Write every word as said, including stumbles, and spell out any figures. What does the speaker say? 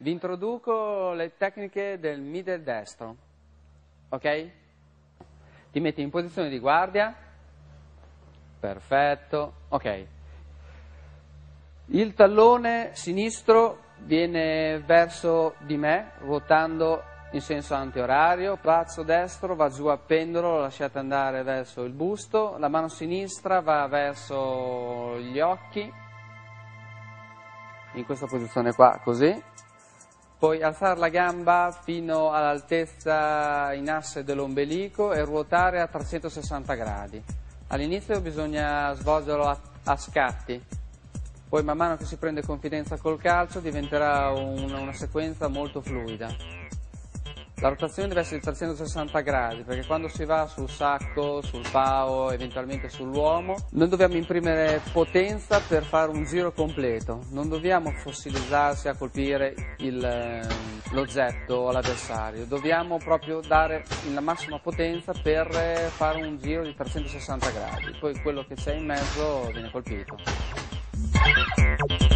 Vi introduco le tecniche del middle destro, ok? Ti metti in posizione di guardia, perfetto, ok. Il tallone sinistro viene verso di me, ruotando in senso antiorario, braccio destro va giù a pendolo, lo lasciate andare verso il busto, la mano sinistra va verso gli occhi, in questa posizione qua, così. Puoi alzare la gamba fino all'altezza in asse dell'ombelico e ruotare a trecentosessanta gradi. All'inizio bisogna svolgerlo a, a scatti, poi man mano che si prende confidenza col calcio diventerà un, una sequenza molto fluida. La rotazione deve essere di trecentosessanta gradi, perché quando si va sul sacco, sul pao, eventualmente sull'uomo, noi dobbiamo imprimere potenza per fare un giro completo, non dobbiamo fossilizzarsi a colpire l'oggetto o l'avversario, dobbiamo proprio dare la massima potenza per fare un giro di trecentosessanta gradi, poi quello che c'è in mezzo viene colpito.